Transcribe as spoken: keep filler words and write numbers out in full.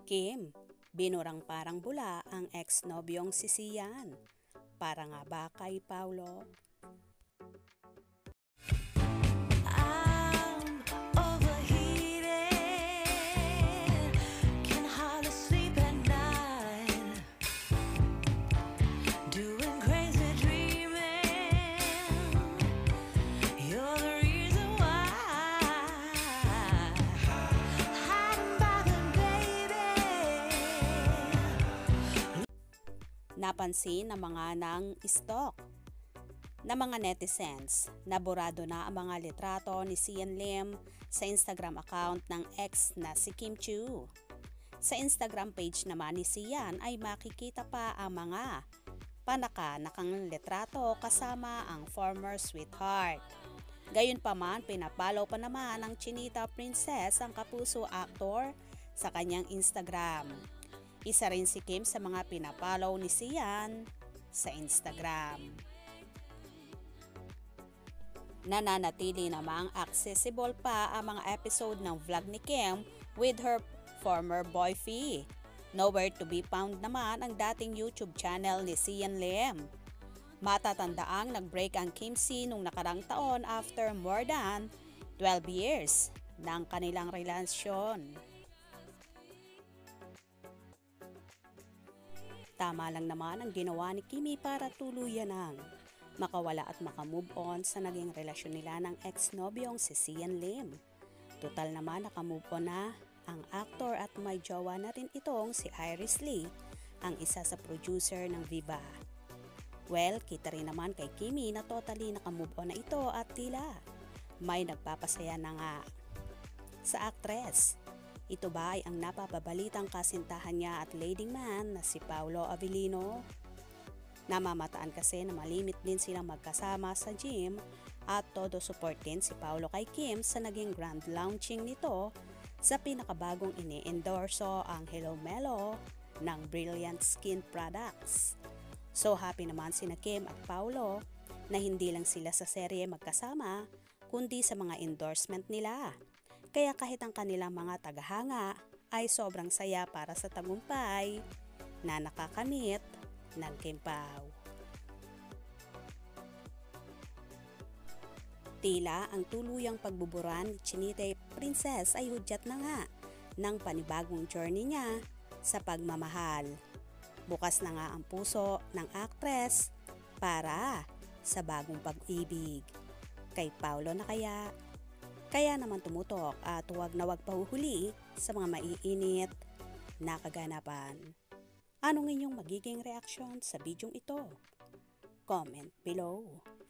Kim, binurang parang bula ang ex-nobyong si Sian. Para nga ba kay Paulo? I'm overheated, can hardly sleep at night, doing crazy dreaming, you're the reason why, hiding by the baby. Napansin ng mga nang stalk na mga netizens na burado na ang mga litrato ni Sian Lim sa Instagram account ng ex na si Kim Chiu. Sa Instagram page naman ni Sian ay makikita pa ang mga panaka-nakang litrato kasama ang former sweetheart. Gayunpaman, pinapalaw pa naman ng Chinita Princess ang kapuso actor sa kanyang Instagram. Isa rin si Kim sa mga pinapalaw ni Sian sa Instagram. Nananatili namang accessible pa ang mga episode ng vlog ni Kim with her former boyfriend. Nowhere to be found naman ang dating YouTube channel ni Sian Lim. Matatandaang nag-break ang Kim C nung nakarang taon after more than twelve years ng kanilang relasyon. Tama lang naman ang ginawa ni Kimi para tuluyan ng makawala at makamove on sa naging relasyon nila ng ex-nobyong si Sian Lim. Total naman nakamove on na ang actor at may jowa na rin itong si Iris Lee, ang isa sa producer ng Viva. Well, kita rin naman kay Kimi na totally nakamove on na ito at tila may nagpapasaya na nga sa actress. Ito ba ay ang napapabalitang kasintahan niya at leading man na si Paulo Avellino? Namamataan kasi na malimit din silang magkasama sa gym at todo support din si Paulo kay Kim sa naging grand launching nito sa pinakabagong ini-endorso ang Hello Melo ng Brilliant Skin Products. So happy naman sina Kim at Paulo na hindi lang sila sa serye magkasama kundi sa mga endorsement nila. Kaya kahit ang kanilang mga tagahanga ay sobrang saya para sa tagumpay na nakakamit ng Kim Pao. Tila ang tuluyang pagbuburan ni Chinita Princess ay hudyat na nga ng panibagong journey niya sa pagmamahal. Bukas na nga ang puso ng actress para sa bagong pag-ibig. Kay Paulo na kaya? Kaya naman tumutok at huwag na huwag pahuhuli sa mga maiinit na kaganapan. Anong inyong magiging reaksyon sa bidyong ito? Comment below.